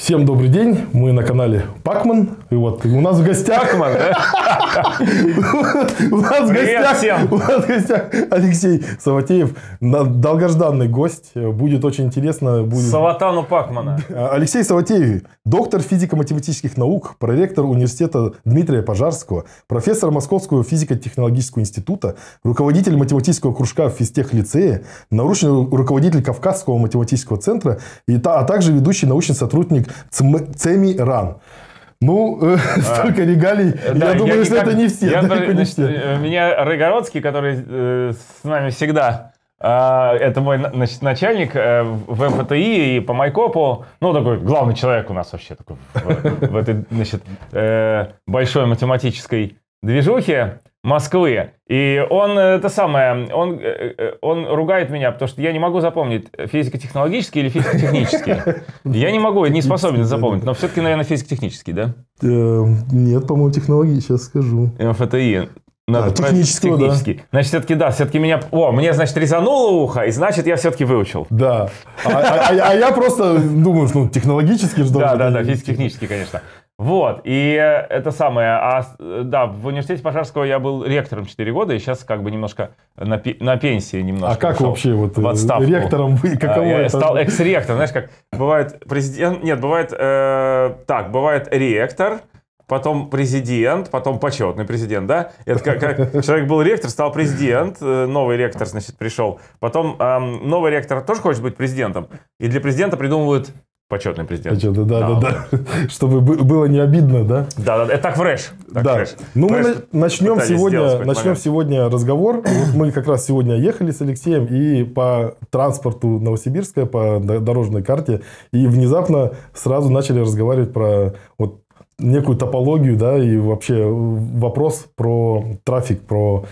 Всем добрый день, мы на канале Пакман, и вот у нас в гостях... Пакман, да? У нас в гостях Алексей Саватеев, долгожданный гость, будет очень интересно. Саватану Пакмана. Алексей Саватеев, доктор физико-математических наук, проректор университета Дмитрия Пожарского, профессор Московского физико-технологического института, руководитель математического кружка в физтех-лицее, научный руководитель Кавказского математического центра, а также ведущий научный сотрудник ЦЕМИ РАН. Ну, столько регалий. Да, я думаю, что это не все. Меня Рыгородский, который с нами всегда, это мой начальник в МФТИ и по Майкопу, ну, такой главный человек у нас вообще такой в этой, большой математической движухе Москвы. И он он ругает меня, потому что я не могу запомнить, физико-технологический или физико-технический. Я не могу, не способен запомнить, но все-таки, наверное, физико-технический, да? Нет, по-моему, технологии, сейчас скажу. МФТИ. Технический, да. Значит, все-таки меня... мне, значит, резануло ухо, и значит, я все-таки выучил. Да. А я просто думаю, что технологический же должен быть. Да, физико-технический, конечно. Вот, и это самое, да, в университете Пожарского я был ректором 4 года, и сейчас как бы немножко на пенсии немножко. А как вообще вот в отставку. Ректором вы, каково я это? Стал экс-ректором, знаешь, как бывает президент, нет, бывает бывает ректор, потом президент, потом почетный президент, да? Это как человек был ректор, стал президент, новый ректор, значит, пришел, потом новый ректор тоже хочет быть президентом, и для президента придумывают... Почетный президент. Да. Чтобы было не обидно, да? Да, это так фреш. Да. Ну, мы начнем сегодня разговор. Вот мы как раз сегодня ехали с Алексеем и по транспорту Новосибирска, по дорожной карте, и внезапно сразу начали разговаривать про вот некую топологию, да, и вообще вопрос про трафик, про...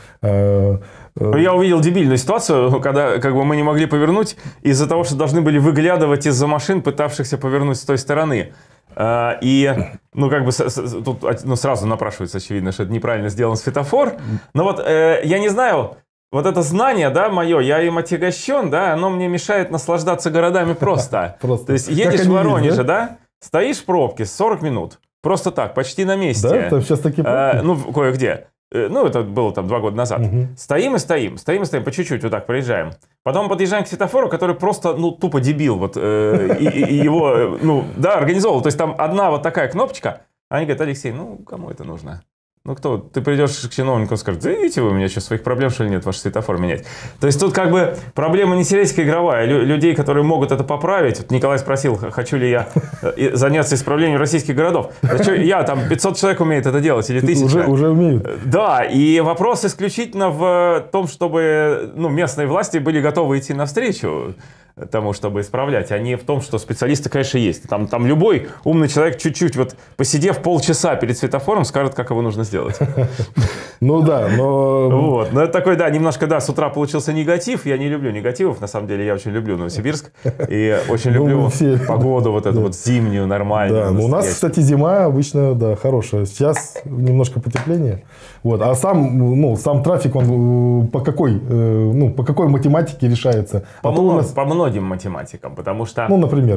Я увидел дебильную ситуацию, когда как бы мы не могли повернуть из-за того, что должны были выглядывать из-за машин, пытавшихся повернуть с той стороны. И, как бы тут сразу напрашивается, очевидно, что это неправильно сделан светофор. Но вот я не знаю, вот это знание, да, мое, я им отягощен, да, оно мне мешает наслаждаться городами просто. То есть едешь в Воронеже, да, стоишь в пробке 40 минут, просто так, почти на месте. Да, там сейчас такие пробки? Кое-где. Это было там 2 года назад. Стоим, по чуть-чуть вот так проезжаем. Потом подъезжаем к светофору, который просто, тупо дебил. Вот, и его, организовал. То есть там одна вот такая кнопочка. Они говорят: Алексей, кому это нужно? Кто? Ты придешь к чиновнику и скажешь: да видите вы, у меня сейчас своих проблем, что ли, нет, ваш светофор менять. То есть тут как бы проблема не теоретическая, игровая. Людей, которые могут это поправить. Вот Николай спросил, хочу ли я заняться исправлением российских городов. Там 500 человек умеет это делать, или 1000. Уже умеют. Да, и вопрос исключительно в том, чтобы местные власти были готовы идти навстречу тому, чтобы исправлять, а не в том, что специалисты, конечно, есть. Там любой умный человек, чуть-чуть посидев полчаса перед светофором, скажет, как его нужно сделать. Ну да, но... Вот, это такой, немножко, с утра получился негатив. Я не люблю негативов, на самом деле, я очень люблю Новосибирск. И очень люблю погоду вот эту вот зимнюю, нормальную. Да, у нас, кстати, зима обычно, хорошая. Сейчас немножко потепление. Вот, а сам трафик, он по какой математике решается? По многим математикам, потому что... например?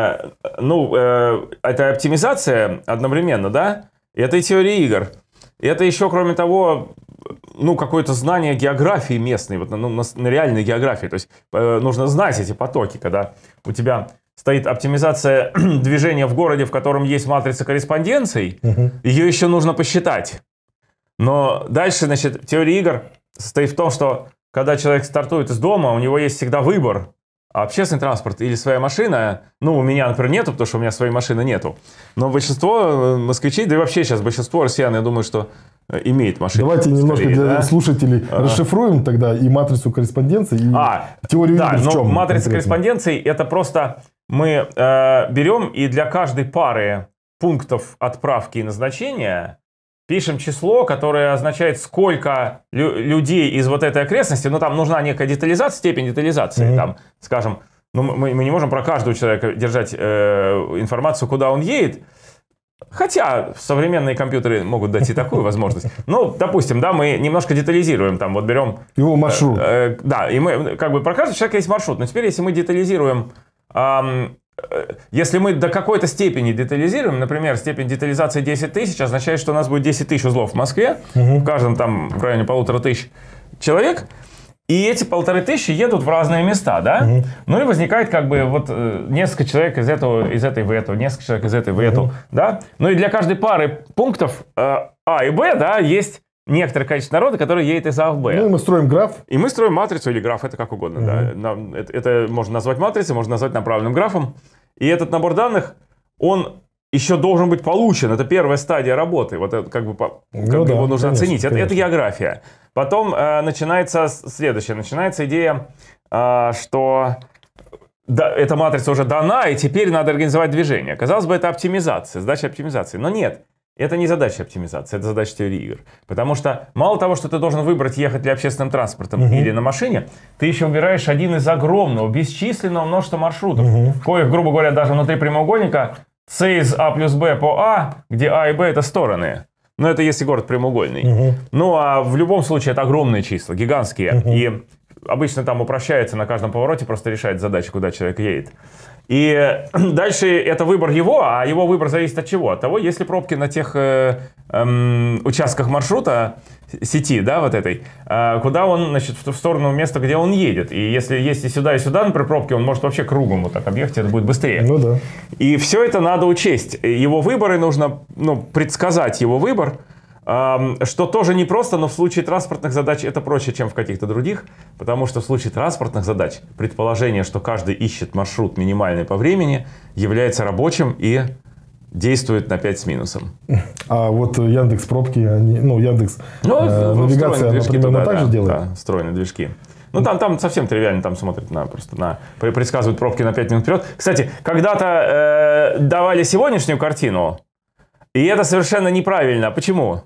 Это оптимизация одновременно, да? Это и теория игр. И это еще, кроме того, какое-то знание географии местной, на реальной географии. То есть нужно знать эти потоки, когда у тебя стоит оптимизация движения в городе, в котором есть матрица корреспонденций, ее еще нужно посчитать. Но дальше, значит, теория игр состоит в том, что когда человек стартует из дома, у него есть всегда выбор. Общественный транспорт или своя машина. У меня, например, нету, потому что у меня своей машины нету. Но большинство москвичей, да и вообще сейчас большинство россиян, я думаю, что имеет машину. Давайте немножко для слушателей расшифруем тогда и матрицу корреспонденции, и теорию игр в чем. Матрица корреспонденции — это просто мы берем и для каждой пары пунктов отправки и назначения пишем число, которое означает, сколько людей из вот этой окрестности, там нужна некая детализация, степень детализации, там, скажем, мы не можем про каждого человека держать информацию, куда он едет, хотя современные компьютеры могут дать и такую возможность. Допустим, мы немножко детализируем, берем... Его маршрут. Да, и мы, про каждого человека есть маршрут, но теперь, если мы детализируем если мы до какой-то степени детализируем, например, степень детализации 10 тысяч, означает, что у нас будет 10 тысяч узлов в Москве, в каждом там в районе 1500 человек, и эти 1500 едут в разные места, да? Ну и возникает как бы вот несколько человек из этой в эту, несколько человек из этой в эту, да? Ну и для каждой пары пунктов А и Б, да, есть некоторое количество народа, который едет из А в Б. Ну и мы строим граф. И мы строим матрицу или граф, это как угодно, да. Это можно назвать матрицей, можно назвать направленным графом. И этот набор данных, он еще должен быть получен. Это первая стадия работы. Вот это как бы, его нужно оценить. Это география. Потом начинается следующее. Начинается идея, что эта матрица уже дана, и теперь надо организовать движение. Казалось бы, это оптимизация, задача оптимизации. Но нет, это не задача оптимизации, это задача теории игр. Потому что мало того, что ты должен выбрать, ехать ли общественным транспортом или на машине, ты еще выбираешь один из огромного, бесчисленного множества маршрутов, коих, грубо говоря, даже внутри прямоугольника С из А плюс Б по А, где А и Б это стороны. Но это если город прямоугольный. Ну а в любом случае это огромные числа, гигантские. И обычно там упрощается на каждом повороте, просто решает задачу, куда человек едет. И дальше это выбор его, а его выбор зависит от чего? От того, есть ли пробки на тех участках маршрута, сети, да, вот этой, куда он, значит, в сторону места, где он едет. И если есть и сюда, например, пробки, он может вообще кругом вот так объехать, это будет быстрее. Ну да. И все это надо учесть. Его выборы нужно, предсказать его выбор, что тоже непросто, но в случае транспортных задач это проще, чем в каких-то других, потому что в случае транспортных задач предположение, что каждый ищет маршрут минимальный по времени, является рабочим и действует на 5 с минусом. А вот Яндекс пробки, Яндекс навигация, она примерно так же делает? Да, встроенные движки. Ну, там совсем тривиально, там смотрят предсказывают пробки на 5 минут вперед. Кстати, когда-то давали сегодняшнюю картину, и это совершенно неправильно. Почему?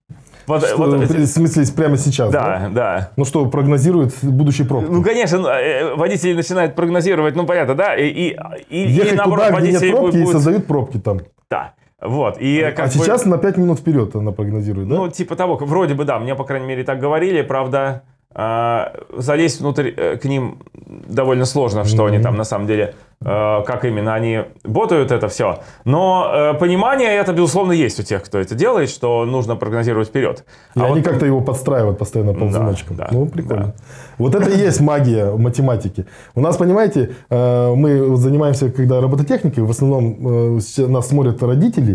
В смысле, прямо сейчас, да? Да. Ну что, прогнозирует будущий пробки? Ну, конечно, водители начинают прогнозировать, понятно, да? И наоборот, туда, где нет пробки, и создают пробки там. Да. Вот. И сейчас на 5 минут вперед она прогнозирует, да? Ну, типа того, вроде бы, да, мне, по крайней мере, так говорили, правда, залезть внутрь к ним довольно сложно, что они там на самом деле, как именно они ботают это все. Но понимание это, безусловно, есть у тех, кто это делает, что нужно прогнозировать вперед. И они как-то его подстраивают постоянно ползуночком. Да, прикольно. Да. Вот это и есть магия математики. У нас, понимаете, мы занимаемся, когда робототехникой, в основном нас смотрят родители,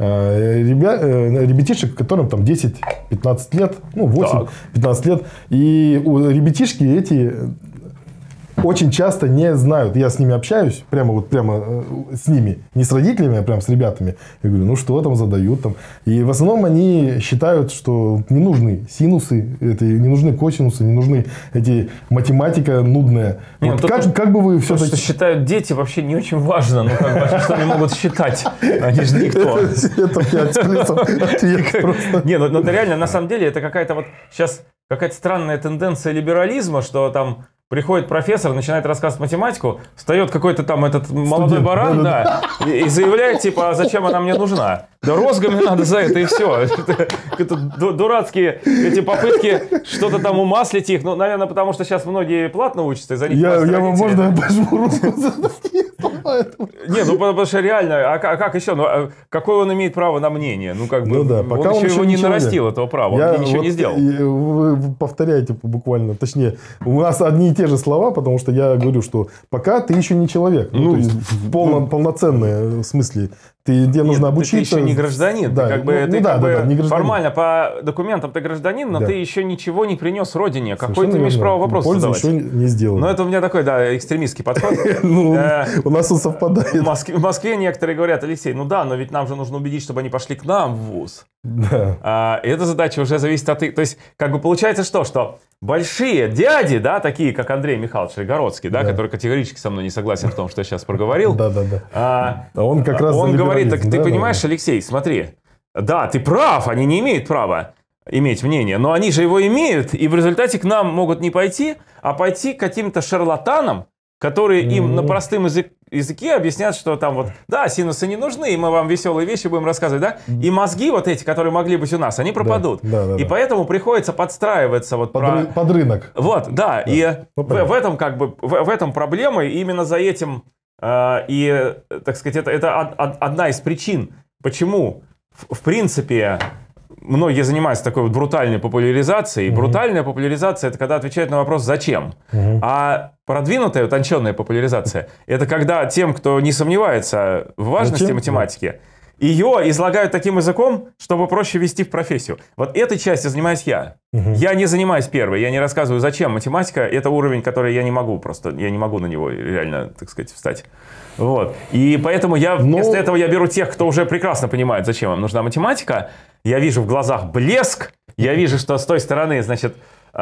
ребятишек, которым там 10-15 лет, 8-15 лет. И ребятишки эти очень часто не знают. Я с ними общаюсь, прямо с ними, не с родителями, а прямо с ребятами. Я говорю, что там задают там. И в основном они считают, что не нужны синусы, не нужны косинусы, не нужны эти математика нудная. Как бы вы все-таки... Что считают дети, вообще не очень важно. Что они могут считать? Они же никто. Это 5 плюсов ответ просто. Не, ну реально, на самом деле, это какая-то вот сейчас какая-то странная тенденция либерализма, что там приходит профессор, начинает рассказывать математику, встает какой-то там этот молодой баран, и заявляет, типа, а зачем она мне нужна? Да розгами надо за это, и все. Это дурацкие эти попытки что-то там умаслить их. Ну, наверное, потому что сейчас многие платно учатся, и за них можно я пожму руку? Не, потому что реально, а как еще? Какое он имеет право на мнение? Пока он еще его не нарастил, этого права, он ничего не сделал. Вы повторяете буквально, точнее, у нас одни и те же слова, потому что я говорю, что пока ты еще не человек. То есть полноценное в смысле. Тебе нужно обучиться. Ты еще не гражданин. Да, не гражданин. Формально по документам ты гражданин, но ты еще ничего не принес родине. Какой ты имеешь право вопрос задавать? Еще не сделал. Но это у меня такой, экстремистский подход. У нас он совпадает. В Москве некоторые говорят, Алексей, но ведь нам же нужно убедить, чтобы они пошли к нам в ВУЗ. Да. И эта задача уже зависит от... То есть, получается что большие дяди, такие, как Андрей Михайлович Ригородский, который категорически со мной не согласен в том, что я сейчас проговорил. А он как раз он говорит, так ты понимаешь, Алексей, смотри, да, ты прав, они не имеют права иметь мнение, но они же его имеют, и в результате к нам могут не пойти, а пойти к каким-то шарлатанам, которые им на простом языке объяснят, что там синусы не нужны, и мы вам веселые вещи будем рассказывать, и мозги эти, которые могли быть у нас, они пропадут. И поэтому приходится подстраиваться под рынок. И в этом в этом проблема, и именно за этим И, так сказать, это одна из причин, почему, в принципе, многие занимаются такой вот брутальной популяризацией. Брутальная популяризация – это когда отвечают на вопрос «зачем?». А продвинутая, утонченная популяризация – это когда тем, кто не сомневается в важности математики, ее излагают таким языком, чтобы проще вести в профессию. Вот этой частью занимаюсь я. Я не занимаюсь первой, я не рассказываю, зачем математика. Это уровень, который я не могу просто, я не могу на него реально, так сказать, встать. Вот. И поэтому вместо этого я беру тех, кто уже прекрасно понимает, зачем им нужна математика. Я вижу в глазах блеск, я вижу, что с той стороны, значит,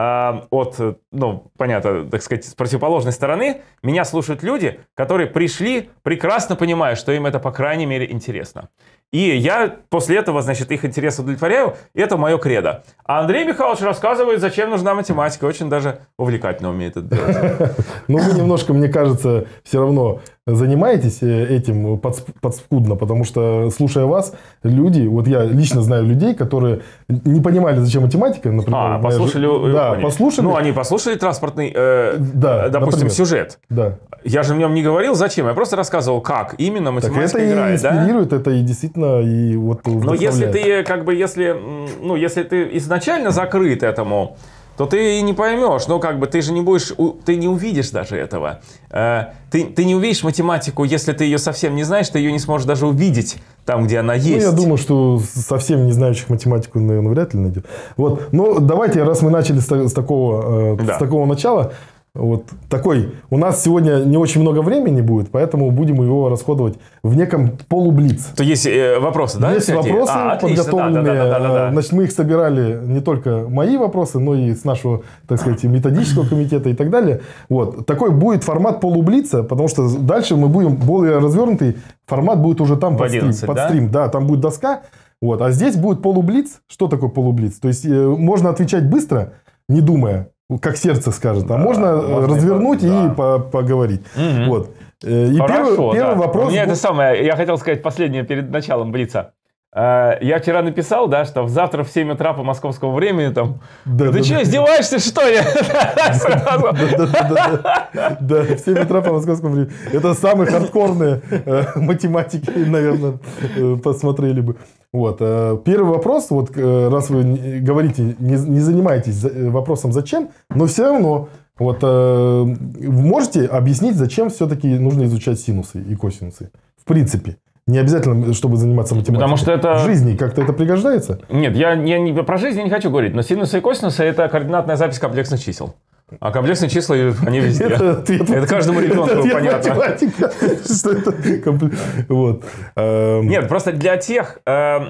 понятно, так сказать, с противоположной стороны меня слушают люди, которые пришли, прекрасно понимая, что им это, по крайней мере, интересно. И я после этого, значит, их интерес удовлетворяю, и это мое кредо. А Андрей Михайлович рассказывает, зачем нужна математика, очень даже увлекательно умеет это делать. Ну, вы немножко, мне кажется, все равно занимаетесь этим подспудно, потому что, слушая вас, люди, вот я лично знаю людей, которые не понимали, зачем математика, например. Послушали. Да, послушали. Ну, они послушали транспортный, допустим, например, сюжет. Да. Я же в нем не говорил, зачем, я просто рассказывал, как именно математика играет. Это и инспирирует, это и действительно и вот но если ты, если ты изначально закрыт этому, то ты не поймешь, ты же не будешь, ты не увидишь даже этого. Ты не увидишь математику, если ты ее совсем не знаешь, ты ее не сможешь даже увидеть там, где она есть. Я думаю, что совсем не знающих математику, наверное, вряд ли найдет. Вот, давайте, раз мы начали с такого начала, вот такой. У нас сегодня не очень много времени будет, поэтому будем его расходовать в неком полублиц. То есть вопросы, да? Есть вопросы подготовленные. Да. Значит, мы их собирали не только мои вопросы, но и с нашего, так сказать, методического комитета и так далее. Вот. Такой будет формат полублица, потому что дальше мы будем более развернутый. Формат будет уже там под стрим. Да, там будет доска. Вот. А здесь будет полублиц. Что такое полублиц? То есть можно отвечать быстро, не думая, как сердце скажет, а можно развернуть и поговорить. Вот. И первый вопрос. У меня это самое, я хотел сказать последнее перед началом блица. Я вчера написал, да, что завтра в 7 утра по московскому времени там... Ты что, издеваешься, что ли? Да, в 7 утра по московскому времени. Это самые хардкорные математики, наверное, посмотрели бы. Вот. Первый вопрос, вот раз вы говорите, не занимаетесь вопросом зачем, но все равно вот, можете объяснить, зачем все-таки нужно изучать синусы и косинусы? В принципе. Не обязательно, чтобы заниматься математикой. Потому что это... В жизни как-то это пригождается? Нет, я про жизнь не хочу говорить, но синусы и косинусы – это координатная запись комплексных чисел. А комплексные числа, они везде. Это каждому ребенку понятно. Что это? Вот. Нет, просто для тех,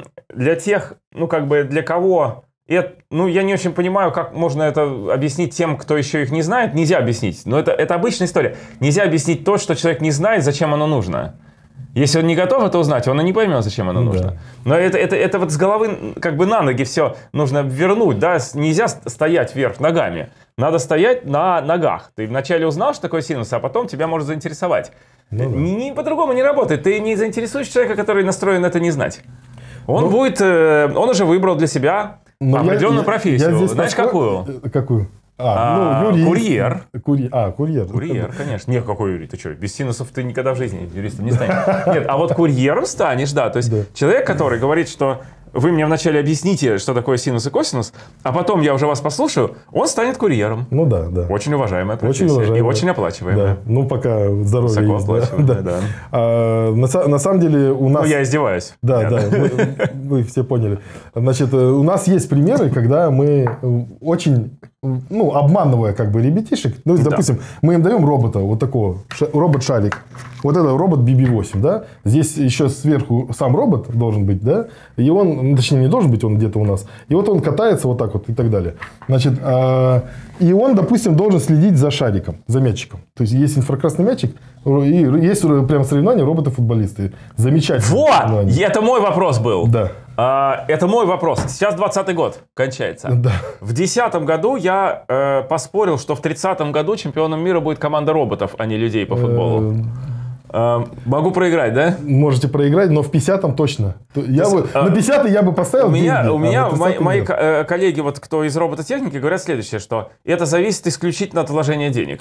для кого... я не очень понимаю, как можно это объяснить тем, кто еще их не знает. Нельзя объяснить. Но это обычная история. Нельзя объяснить то, что человек не знает, зачем оно нужно. Если он не готов это узнать, он и не поймет, зачем оно нужно. Но это вот с головы на ноги все нужно вернуть. Да? Нельзя стоять вверх ногами. Надо стоять на ногах. Ты вначале узнал, что такое синус, а потом тебя может заинтересовать. По-другому не работает. Ты не заинтересуешь человека, который настроен это не знать. Он уже выбрал для себя определенную профессию. Знаешь, какую? Какую? Курьер. Курьер. Курьер, конечно. Нет, какой юрист? Ты что, без синусов ты никогда в жизни юристом не станешь. Нет, а вот курьером станешь, да. То есть человек, который говорит, что вы мне вначале объясните, что такое синус и косинус, а потом я уже вас послушаю, он станет курьером. Ну да. Очень уважаемая профессия. И очень оплачиваемая. Да. Пока здоровье есть. Да. На самом деле у нас... я издеваюсь. Да. Вы все поняли. Значит, у нас есть примеры, когда мы очень... обманывая ребятишек. Допустим, мы им даем робота, вот такого, робот-шарик. Вот это робот BB-8, да? Здесь еще сверху сам робот должен быть, да? И он, точнее, не должен быть, он где-то у нас. И вот он катается вот так вот и так далее. Значит, и он, допустим, должен следить за шариком, за мячиком. То есть, есть инфракрасный мячик, и есть прям соревнования роботы-футболисты. Замечательно. Вот! Это мой вопрос был. Да. Это мой вопрос. Сейчас 20-й год кончается. Да. В 2010 году я поспорил, что в 30-м году чемпионом мира будет команда роботов, а не людей по футболу. Могу проиграть, да? Можете проиграть, но в 50-м точно. На 50-й я бы поставил деньги. У меня мои коллеги, кто из робототехники, говорят следующее, что это зависит исключительно от вложения денег.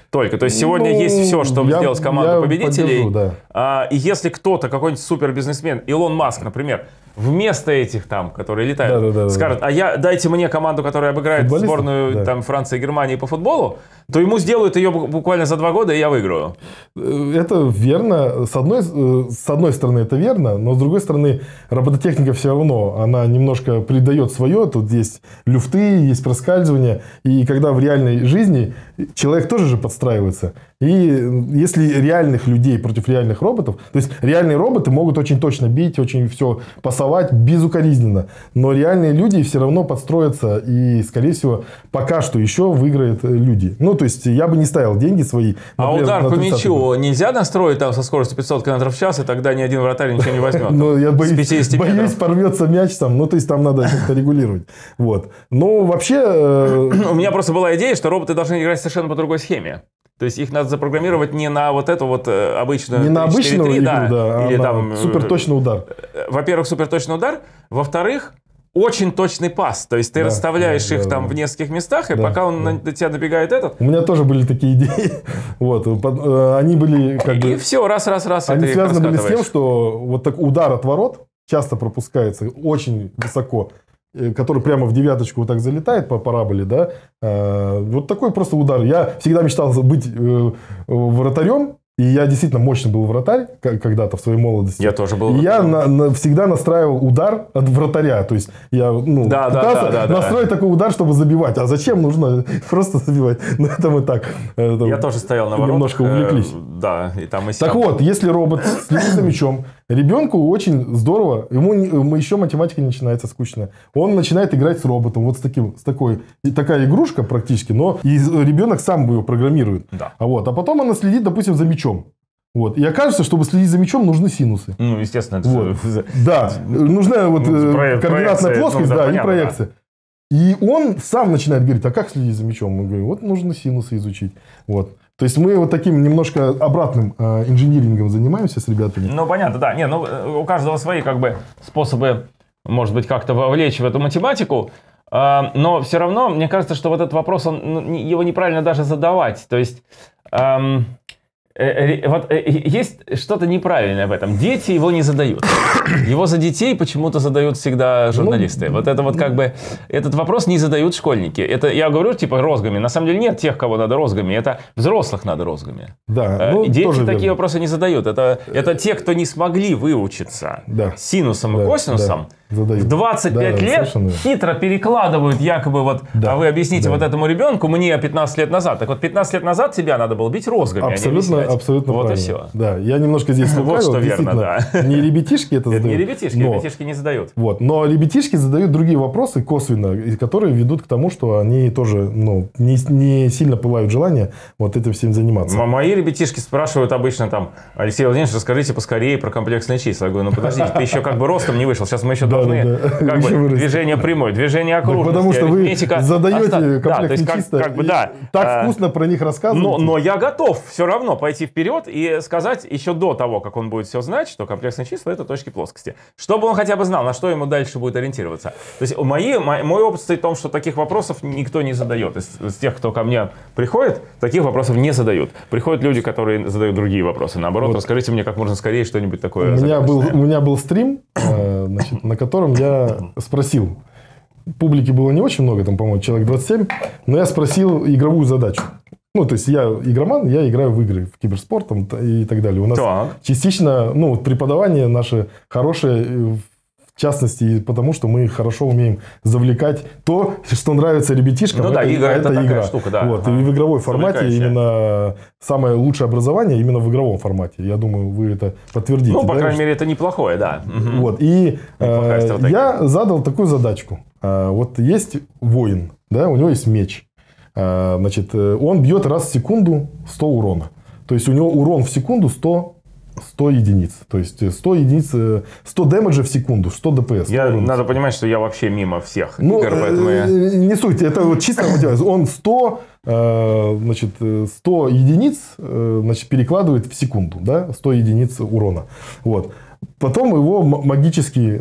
Только. То есть сегодня есть все, чтобы сделать команду победителей. Поддержу, да. И если кто-то, какой-нибудь супербизнесмен, Илон Маск, например, вместо этих там, которые летают, скажет, дайте мне команду, которая обыграет сборную там, Франции и Германии по футболу, то ему сделают ее буквально за 2 года, и я выиграю. Это верно. С одной стороны, это верно, но с другой стороны, робототехника все равно, она немножко придает свое. Тут есть люфты, есть проскальзывания. И когда в реальной жизни человек тоже же подстраивается. И если реальных людей против реальных роботов, то есть реальные роботы могут очень точно бить, очень все пасовать безукоризненно, но реальные люди все равно подстроятся, и, скорее всего, пока что еще выиграют люди. Ну, то есть я бы не ставил деньги свои. Например, удар по мячу нельзя настроить там со скоростью 500 км в час, и тогда ни один вратарь ничего не возьмет? Ну, я боюсь, порвется мяч там, ну, то есть там надо как-то регулировать. Вот. Но вообще... У меня просто была идея, что роботы должны играть совершенно по другой схеме. То есть их надо запрограммировать не на вот эту вот обычную... Не на обычную игру, да, или а там, на суперточный удар. Во-первых, суперточный удар. Во-вторых, очень точный пас. То есть ты расставляешь их там в нескольких местах, и пока он на тебя добегает этот... У меня тоже были такие идеи. Вот. Они были как бы... И все, раз. Они связаны были с тем, что вот так удар от ворот часто пропускается очень высоко, который прямо в девяточку вот так залетает по параболе, да, вот такой просто удар. Я всегда мечтал быть вратарем, и я действительно мощный был вратарь когда-то в своей молодости. Я тоже был. И я всегда настраивал удар от вратаря, то есть я пытался настроить такой удар, чтобы забивать. А зачем нужно просто забивать? Ну, это мы так. Я тоже стоял на воротах. Немножко увлеклись. Да, и там и так вот, если робот следит за мячом, ребенку очень здорово, ему еще математика не начинается скучно. Он начинает играть с роботом, вот такая игрушка практически, но и ребенок сам его программирует. Да. А потом она следит, допустим, за мячом. Вот. И окажется, чтобы следить за мячом, нужны синусы. Ну, естественно. Вот. Да, нужна координатная плоскость, и проекция. Да. И он сам начинает говорить, а как следить за мячом? Мы говорим, вот нужно синусы изучить. Вот. То есть мы вот таким немножко обратным инжинирингом занимаемся с ребятами. Ну, понятно, да. У каждого свои как бы способы, может быть, как-то вовлечь в эту математику. Но все равно, мне кажется, что вот этот вопрос, его неправильно даже задавать. То есть... Вот есть что-то неправильное в этом. Дети его не задают. Его за детей почему-то задают всегда журналисты. Вот это вот как бы... Этот вопрос не задают школьники. Это я говорю типа розгами. На самом деле нет тех, кого надо розгами. Это взрослых надо розгами. Да, дети такие вопросы не задают. Это те, кто не смогли выучиться синусом и косинусом. В 25 лет хитро перекладывают якобы вот, а вы объясните вот этому ребенку мне 15 лет назад. Так вот 15 лет назад тебя надо было бить розгами, абсолютно вот правильно. и все. Да, я немножко здесь лукавил. Вот что верно, да. Не ребятишки это задают. Это не ребятишки, ребятишки не задают. Вот, но ребятишки задают другие вопросы косвенно, которые ведут к тому, что они тоже не сильно пылают желание вот этим всем заниматься. Мои ребятишки спрашивают обычно там, Алексей Владимирович, расскажите поскорее про комплексные числа. Я говорю, подождите, ты еще как бы ростом не вышел, сейчас мы еще должны как бы движение прямой, движение окружности. Потому что вы задаете комплексные числа, так вкусно про них рассказываете. Но я готов все равно пойти вперед и сказать еще до того, как он будет все знать, что комплексные числа — это точки плоскости. Чтобы он хотя бы знал, на что ему дальше будет ориентироваться. То есть мой опыт стоит в том, что таких вопросов никто не задает. Из тех, кто ко мне приходит, таких вопросов не задают. Приходят люди, которые задают другие вопросы. Наоборот, расскажите мне как можно скорее что-нибудь такое. У меня был стрим, на котором я спросил. Публики было не очень много, там, по-моему, человек 27, но я спросил игровую задачу. Ну, то есть я игроман, я играю в игры, в киберспорт и так далее. У нас частично, преподавание наше хорошее, в частности, потому что мы хорошо умеем завлекать то, что нравится ребятишкам. Ну да, это игра. Штука, да. Вот, и в игровой формате именно самое лучшее образование именно в игровом формате. Я думаю, вы это подтвердите. Ну, по крайней мере, это неплохое, да. Вот, и я задал такую задачку. Вот есть воин, да, у него есть меч. Значит, он бьет раз в секунду 100 урона. То есть у него урон в секунду 100 единиц. То есть 100 единиц, 100 дэмэджа в секунду, 100 ДПС. Надо понимать, что я вообще мимо всех игр, поэтому я... Не суть, это вот чисто мотивация. Он 100 единиц перекладывает в секунду, да, 100 единиц урона. Вот. Потом его магической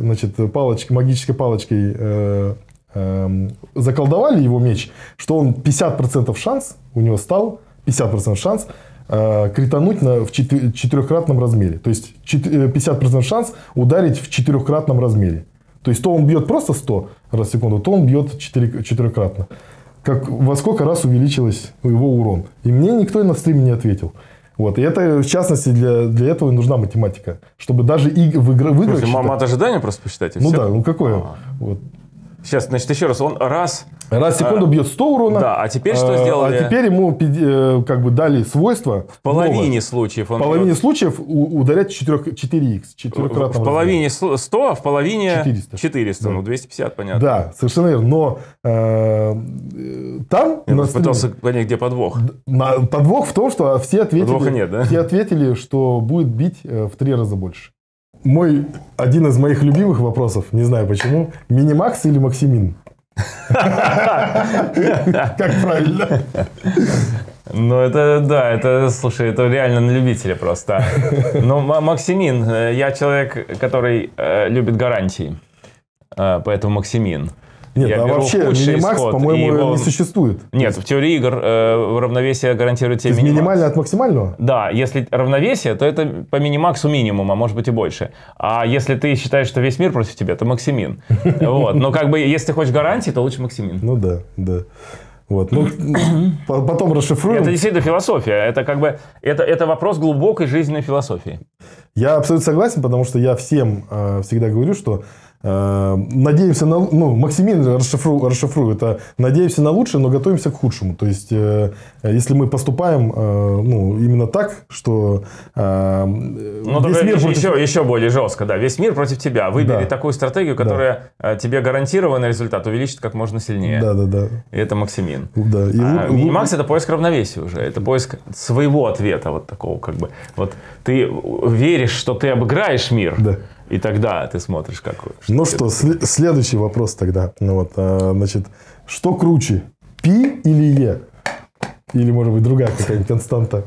палочкой заколдовали его меч, что он 50% шанс у него стал 50% шанс критануть в 4-кратном размере. То есть 50% шанс ударить в 4-кратном размере. То есть то он бьет просто 100 раз в секунду, то он бьет 4-кратно. Во сколько раз увеличилось его урон. И мне никто на стриме не ответил. Вот. И это, в частности, для этого и нужна математика. Чтобы даже выиграть... Мат ожидания просто посчитать? Ну да, ну какое? Вот. Сейчас, значит, еще раз. Он раз в секунду бьет 100 урона. Да, а теперь что сделали? А теперь ему как бы дали свойства. В половине случаев. В половине случаев ударять 4х. В половине 100, а в половине 400. Да. Ну, 250, понятно. Да, совершенно верно. Но там... Я пытался понять, где подвох. Подвох в том, что все ответили... Подвоха нет, да? Все ответили, что будет бить в 3 раза больше. Один из моих любимых вопросов, не знаю почему, Минимакс или Максимин? Как правильно? Ну, это, да, это, слушай, это реально на любителя просто. Но Максимин, я человек, который любит гарантии, поэтому Максимин. Нет, а вообще Минимакс, по-моему, не существует. Нет, в теории игр равновесие гарантирует тебе минимакс. Минимально от максимального? Да, если равновесие, то это по минимаксу минимум, а может быть и больше. А если ты считаешь, что весь мир против тебя, то Максимин. Вот. Но как бы, если ты хочешь гарантии, то лучше Максимин. Ну да, да. Вот. Ну, потом расшифруем. Это действительно философия. Это как бы это вопрос глубокой жизненной философии. Я абсолютно согласен, потому что я всем всегда говорю, что надеемся на... Ну, Максимин расшифрую. Это надеемся на лучшее, но готовимся к худшему. То есть, если мы поступаем именно так, что весь мир еще более жестко. Да. Весь мир против тебя. Выбери такую стратегию, которая тебе гарантированный результат увеличит как можно сильнее. Да. И это Максимин. Да. Минимакс – это поиск равновесия уже. Это поиск своего ответа. Вот такого как бы. Вот ты веришь, что ты обыграешь мир. Да. И тогда ты смотришь, как... Ну что, следующий вопрос тогда. Значит, что круче, пи или е? Или, может быть, другая какая-нибудь константа?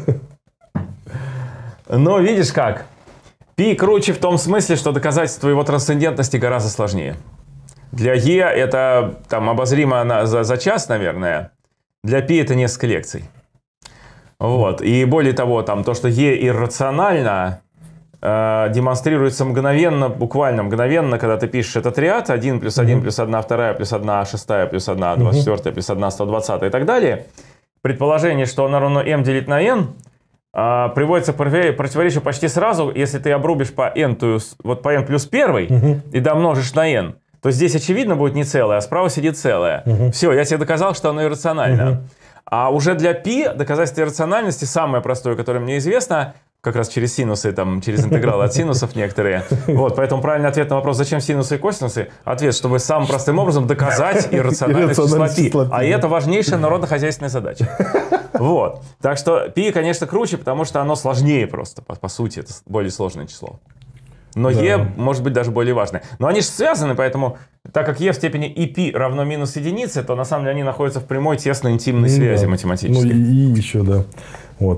Ну, видишь как. Пи круче в том смысле, что доказательство его трансцендентности гораздо сложнее. Для е это там обозримо за час, наверное. Для пи это несколько лекций. Вот. И более того, там то, что е иррационально... демонстрируется мгновенно, буквально мгновенно, когда ты пишешь этот ряд, 1 плюс 1 плюс 1 вторая плюс 1 шестая плюс 1 24 плюс 1 120 и так далее. Предположение, что оно равно m делить на n, приводится к противоречию почти сразу, если ты обрубишь по n плюс 1 и домножишь на n, то здесь очевидно будет не целое, а справа сидит целое. Все, я тебе доказал, что оно иррационально. А уже для π доказательство иррациональности самое простое, которое мне известно, как раз через синусы, там, через интегралы от синусов некоторые. Вот, поэтому правильный ответ на вопрос, зачем синусы и косинусы? Ответ, чтобы самым простым образом доказать иррациональность числа π. А это важнейшая народно-хозяйственная задача. Вот. Так что π, конечно, круче, потому что оно сложнее просто. По сути, это более сложное число. Но e может быть даже более важное. Но они же связаны, поэтому, так как e в степени и π равно минус единице, то на самом деле они находятся в прямой, тесной, интимной связи математической. Ну и еще, да. Вот.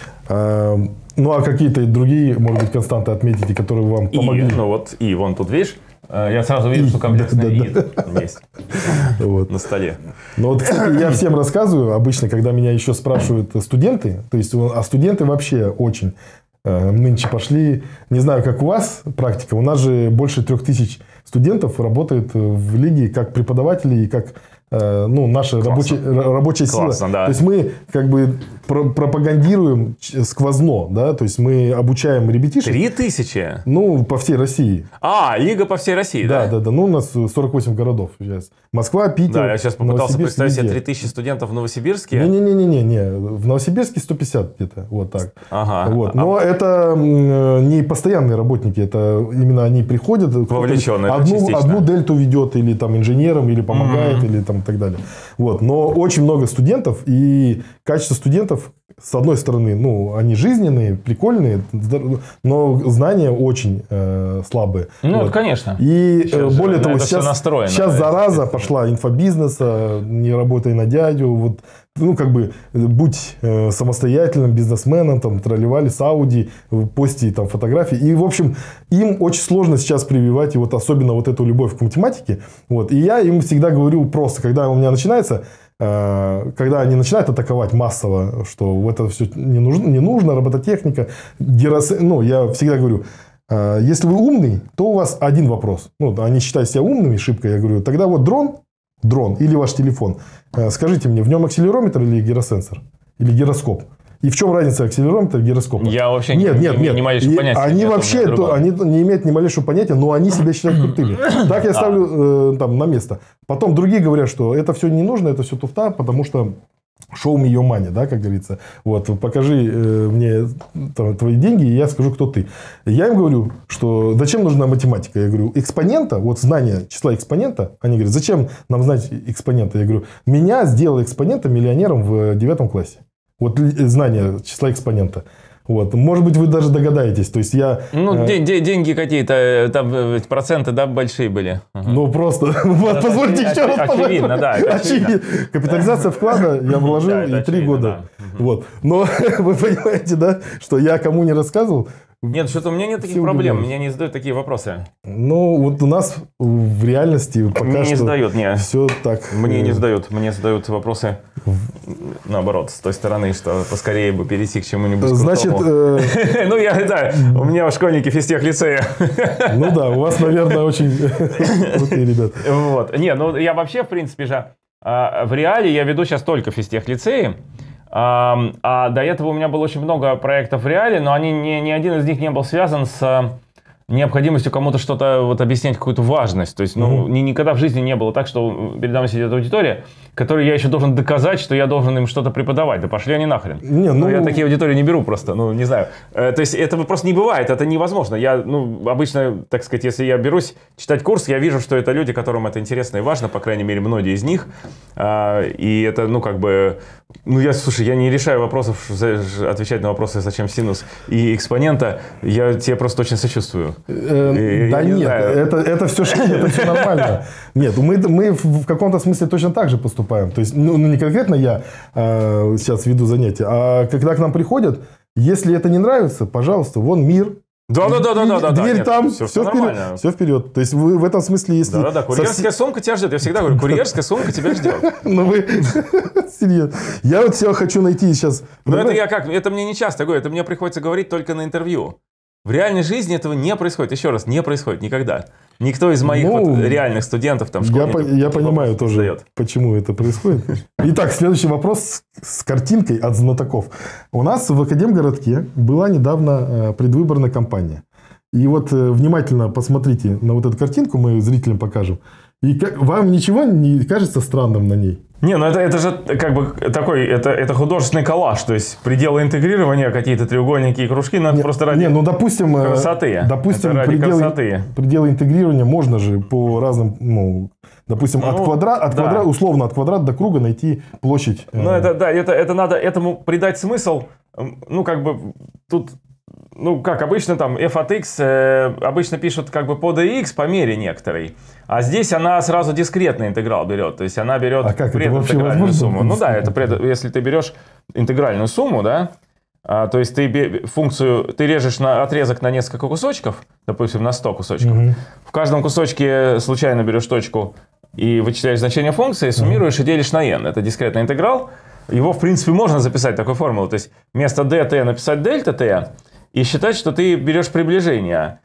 Ну, а какие-то другие, может быть, константы отметите, которые вам помогли? Ну вот, и вон тут, видишь, я сразу вижу, что комплексное и есть на столе. Ну вот, кстати, я всем рассказываю, обычно, когда меня еще спрашивают студенты, то есть, а студенты вообще очень нынче пошли, не знаю, как у вас практика, у нас же больше 3000 студентов работают в лиге как преподаватели и как наша рабочая сила. Да. То есть мы как бы пропагандируем сквозно, да, то есть мы обучаем ребятишек. 3000? Ну, по всей России. Лига по всей России, да? Да. Ну, у нас 48 городов сейчас. Москва, Питер, да, я сейчас попытался представить себе везде. 3000 студентов в Новосибирске. Не. В Новосибирске 150 где-то, вот так. Ага. Вот. Но это не постоянные работники, это именно они приходят. Вовлеченные, одну дельту ведет, или там инженером, или помогает, или там и так далее. Вот. Но очень много студентов, и качество студентов, с одной стороны, они жизненные, прикольные, но знания очень слабые. Ну, вот. Конечно. И более того, сейчас зараза пошла инфобизнеса, не работай на дядю. Вот ну, как бы, будь самостоятельным бизнесменом, там, тролливали с Audi, пости там фотографии. И, в общем, им очень сложно сейчас прививать, и вот особенно вот эту любовь к математике. Вот. И я им всегда говорю просто, когда у меня начинается, когда они начинают атаковать массово, что это все не нужно, робототехника, ну, я всегда говорю, если вы умный, то у вас один вопрос. Ну, они считают себя умными, шибко, я говорю, тогда вот дрон или ваш телефон, скажите мне, в нем акселерометр или гиросенсор? Или гироскоп? И в чем разница акселерометра и гироскопа? Я вообще не имею малейшего понятия. Они вообще они не имеют ни малейшего понятия, но они себя считают крутыми. Так я ставлю там на место. Потом другие говорят, что это все не нужно, это все туфта, потому что show me your money, да, как говорится. Вот, покажи мне там, твои деньги, и я скажу, кто ты. Я им говорю, что зачем нужна математика? Я говорю, экспонента, вот знание числа экспонента, они говорят, зачем нам знать экспонента? Я говорю, меня сделал экспонента миллионером в 9 классе. Вот знание числа экспонента. Вот. Может быть, вы даже догадаетесь. То есть я... Ну, деньги какие-то, там проценты, да, большие были. Ну, просто, позвольте еще раз. Очевидно, да. Очевидно. Капитализация вклада я вложил и 3 года. Вот. Но вы понимаете, да, что я кому не рассказывал. Нет, что-то у меня нет таких проблем, меня не задают такие вопросы. Ну, вот у нас в реальности пока мне что не задают, нет. Все так... Мне не задают, мне задают вопросы, наоборот, с той стороны, что поскорее бы перейти к чему-нибудь Значит... Ну, у меня школьники физтех-лицея. Ну да, у вас, наверное, очень крутые ребята. Вот. Не, ну я вообще, в принципе же, в реале я веду сейчас только физтех-лицеи. А до этого у меня было очень много проектов в реале, но они ни один из них не был связан с необходимостью кому-то что-то вот объяснять, какую-то важность. То есть, ну, никогда в жизни не было так, что передо мной сидит аудитория, которой я еще должен доказать, что я должен им что-то преподавать. Да пошли они нахрен. Я такие аудитории не беру просто, ну, не знаю. То есть, этого просто не бывает, это невозможно. Я, обычно, так сказать, если я берусь читать курс, я вижу, что это люди, которым это интересно и важно, по крайней мере, многие из них. И это, слушай, я не решаю вопросов, отвечать на вопросы, зачем синус и экспонента, я тебе просто очень сочувствую. Да нет, это все нормально. Нет, мы в каком-то смысле точно так же поступаем. То есть, не конкретно я сейчас веду занятия, а когда к нам приходят, если это не нравится, пожалуйста, вон мир. Да. Дверь нет, там, все вперед. То есть вы в этом смысле, если... Да, курьерская сумка тебя ждет. Я всегда говорю, курьерская сумка тебя ждет. Ну вы... Серьезно. Я вот себя хочу найти сейчас... Ну это я как? Это мне не часто говорю. Это мне приходится говорить только на интервью. В реальной жизни этого не происходит. Еще раз, не происходит никогда. Никто из моих реальных студентов, там, школьников... Я понимаю тоже, почему это происходит. Итак, следующий вопрос с картинкой от знатоков. У нас в Академгородке была недавно предвыборная кампания. И вот внимательно посмотрите на вот эту картинку, мы зрителям покажем. И вам ничего не кажется странным на ней? Не, ну это же как бы такой, это художественный коллаж, то есть пределы интегрирования, какие-то треугольники и кружки, но это просто ради допустим, красоты. Допустим, пределы интегрирования можно же по разным, допустим, от квадрата, условно от квадрата до круга найти площадь. Ну это надо этому придать смысл, тут... как обычно там f от x обычно пишут как бы по dx по мере некоторой. А здесь она сразу дискретный интеграл берет. То есть она берет прединтегральную сумму. Ну да, если ты берешь интегральную сумму, да, то есть ты режешь отрезок на несколько кусочков, допустим, на 100 кусочков. В каждом кусочке случайно берешь точку и вычисляешь значение функции, суммируешь и делишь на n. Это дискретный интеграл. Его, в принципе, можно записать такой формулой. То есть вместо dt написать дельта t, и считать, что ты берешь приближение.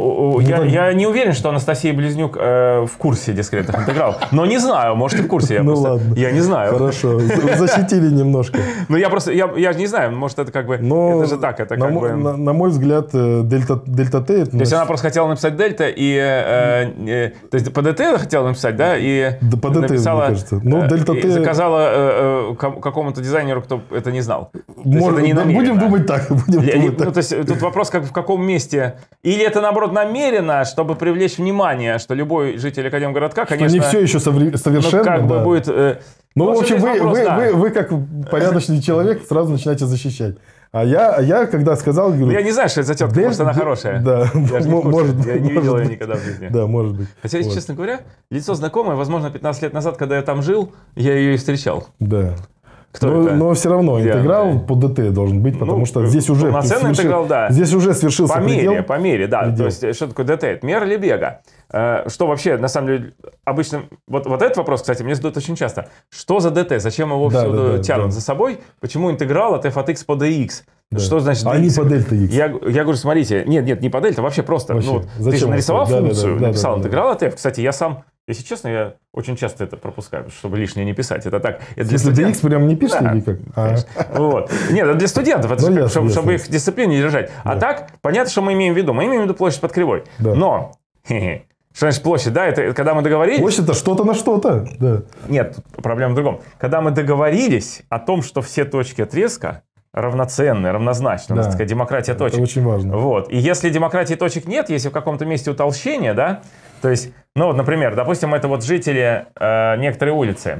Я не уверен, что Анастасия Близнюк в курсе дискретных интегралов. Но не знаю, может и в курсе. Я не знаю. Хорошо, защитили немножко. Я же не знаю, может это как бы... Это же так, это как бы... На мой взгляд, дельта t... То есть она просто хотела написать дельта и... То есть по dt хотела написать, да? И по dt, написала, мне кажется. Ну, дельта t... заказала какому-то дизайнеру, кто это не знал. Будем думать так. То есть тут вопрос, в каком месте... Или это наоборот, намеренно, чтобы привлечь внимание, что любой житель Академгородка, конечно... не все еще совершенно, будет... в общем, вы как порядочный человек сразу начинаете защищать. А я когда сказал... Говорю, я не знаю, что это за тетка, может, она хорошая. Да, я не видел ее никогда в жизни. Да, может быть. Хотя, честно говоря, лицо знакомое, возможно, 15 лет назад, когда я там жил, я ее и встречал. Да. Но все равно интеграл по ДТ должен быть, потому что здесь уже здесь уже свершился предел. По мере, да. То есть, что такое ДТ? Это мера или бега? Что вообще, на самом деле, обычно... Вот этот вопрос, кстати, мне задают очень часто. Что за ДТ? Зачем его всюду тянут за собой? Почему интеграл от f от x по dx? Да. Что значит dx? А не по дельта x. Я говорю, смотрите, нет, не по дельта, вообще просто. Ты же нарисовал функцию, написал интеграл от f. Кстати, я сам... Если честно, я очень часто это пропускаю, чтобы лишнее не писать. Это так. Это для студентов. Dx прям не пишешь или как? Вот. Нет, это для студентов, это чтобы их в дисциплине держать. А так, понятно, что мы имеем в виду. Мы имеем в виду площадь под кривой. Но, что значит площадь? Да, это когда мы договорились... Площадь – это что-то на что-то. Да. Нет, проблема в другом. Когда мы договорились о том, что все точки отрезка равноценны, равнозначны. У нас такая демократия точек. Это очень важно. Вот. И если демократии точек нет, если в каком-то месте утолщение, да, то есть, ну вот, например, допустим, это вот жители некоторой улицы,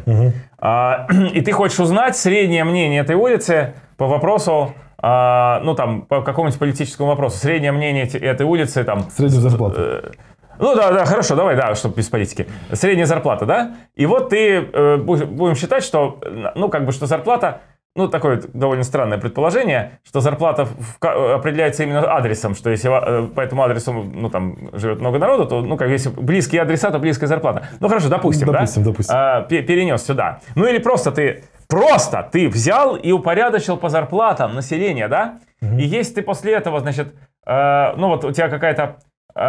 и ты хочешь узнать среднее мнение этой улицы по вопросу, ну там, по какому-нибудь политическому вопросу, среднее мнение этой улицы, там... Среднюю зарплату. Ну да, хорошо, давай, да, чтобы без политики. Средняя зарплата, да? И вот ты, будем считать, что, ну как бы, что зарплата... Ну, такое довольно странное предположение, что зарплата определяется именно адресом, что если по этому адресу, ну, там, живет много народу, то, ну, как если близкие адреса, то близкая зарплата. Ну, хорошо, допустим. Перенес сюда. Ну, или просто ты взял и упорядочил по зарплатам населения, да? И если ты после этого, значит, ну, вот у тебя какая-то...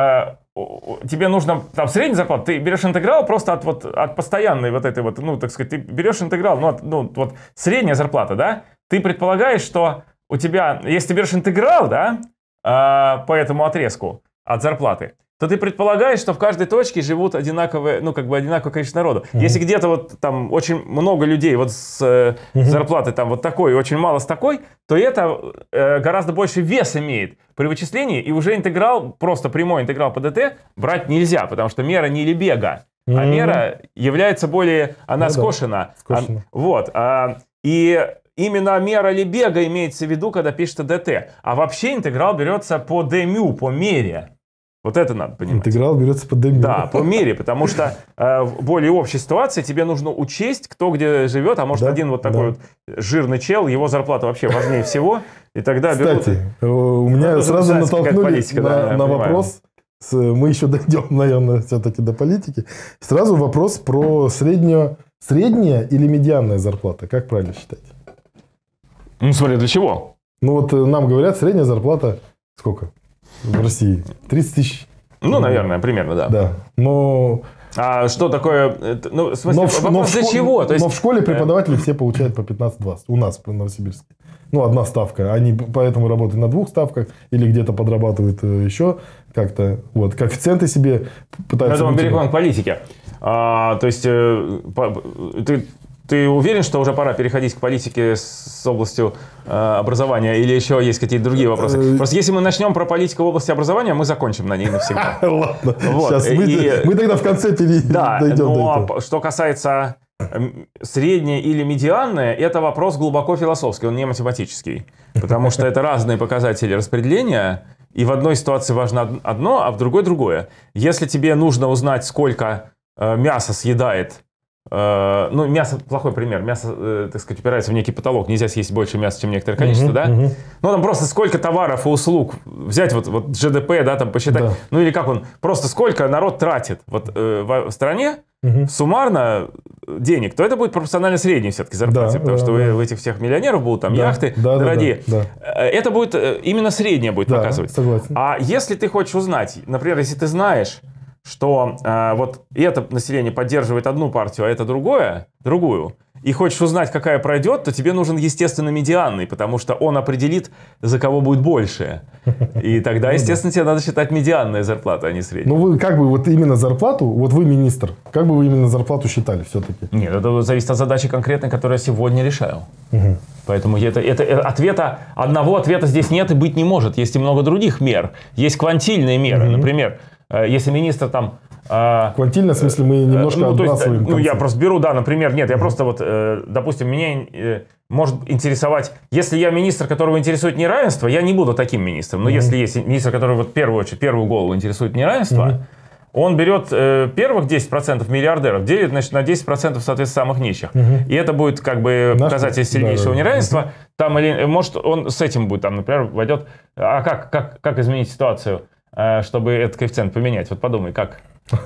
тебе нужно там средняя зарплата, ты берешь интеграл просто от постоянной вот этой вот, ну, так сказать, ты берешь интеграл, ну, вот средняя зарплата, да, ты предполагаешь, что у тебя, если ты берешь интеграл, да, по этому отрезку от зарплаты, то ты предполагаешь, что в каждой точке живут одинаковое, ну, как бы одинаковое количество народу. Если где-то вот там очень много людей вот с зарплатой там вот такой, и очень мало с такой, то это гораздо больше вес имеет при вычислении, и уже интеграл, просто прямой интеграл по ДТ брать нельзя, потому что мера не Лебега, а мера является более, она скошена. Вот. И именно мера Лебега имеется в виду, когда пишется ДТ. А вообще интеграл берется по дмю, по мере. Вот это надо понимать. Интеграл берется по дмю. Да, по мере, потому что в более общей ситуации тебе нужно учесть, кто где живет, а может один вот такой вот жирный чел, его зарплата вообще важнее всего, и тогда берут... Кстати, у меня сразу натолкнули на вопрос, мы еще дойдем, наверное, все-таки до политики, сразу вопрос про средняя или медианная зарплата, как правильно считать? Ну, смотри, для чего? Ну, вот нам говорят, средняя зарплата сколько? В России 30 тысяч. Ну, наверное, примерно, да. Да. Но... А что такое... Ну, в смысле, вопрос для чего? То есть... Но в школе преподаватели все получают по 15-20. У нас, в Новосибирске. Ну, одна ставка. Они поэтому работают на двух ставках или где-то подрабатывают еще как-то. Вот. Коэффициенты себе пытаются... Это мы переходим к политике. То есть, ты уверен, что уже пора переходить к политике с областью образования? Или еще есть какие-то другие вопросы? Просто если мы начнем про политику в области образования, мы закончим на ней навсегда. Ладно. Сейчас мы тогда в конце дойдем до этого. Что касается среднее или медианное, это вопрос глубоко философский, он не математический. Потому что это разные показатели распределения. И в одной ситуации важно одно, а в другой другое. Если тебе нужно узнать, сколько мяса съедает... Ну, мясо, плохой пример. Мясо, так сказать, упирается в некий потолок. Нельзя съесть больше мяса, чем некоторое количество, да? Ну, там просто сколько товаров и услуг взять, вот ЖДП, да, там посчитать. Да. Ну, или как он, просто сколько народ тратит вот, в стране суммарно денег, то это будет пропорционально средней все-таки зарплате, потому что у этих всех миллионеров будут там яхты дорогие. Это будет, именно среднее будет показывать. Согласен. А если ты хочешь узнать, например, если ты знаешь, что вот это население поддерживает одну партию, а это другую, и хочешь узнать, какая пройдет, то тебе нужен, естественно, медианный, потому что он определит, за кого будет больше. И тогда, естественно, тебе надо считать медианная зарплата, а не средняя. Ну, вы как бы вот именно зарплату, вот вы министр, как бы вы именно зарплату считали все-таки? Нет, это зависит от задачи конкретной, которую я сегодня решаю. Поэтому одного ответа здесь нет и быть не может. Есть и много других мер. Есть квантильные меры, например. Если министр там... Квантильно, в смысле, мы немножко отбрасываем... Ну, я просто беру, да, например, нет, я просто вот, допустим, меня может интересовать... Если я министр, которого интересует неравенство, я не буду таким министром. Но если есть министр, который вот в первую голову интересует неравенство, он берет первых 10% миллиардеров, делит, значит, на 10%, соответственно, самых нищих. И это будет как бы показатель сильнейшего неравенства. Там, или, может, он с этим будет, там, например, войдет... А как изменить ситуацию, чтобы этот коэффициент поменять? Вот подумай, как?